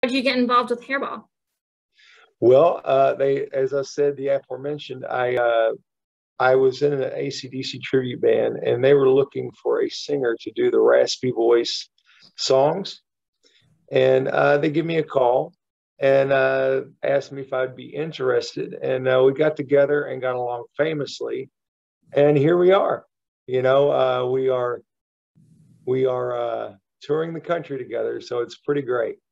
did you get involved with Hairball? Well, as I said, the aforementioned, I was in an AC/DC tribute band, and they were looking for a singer to do the raspy voice songs. And they give me a call and asked me if I'd be interested. And we got together and got along famously. And here we are. We are touring the country together, so it's pretty great.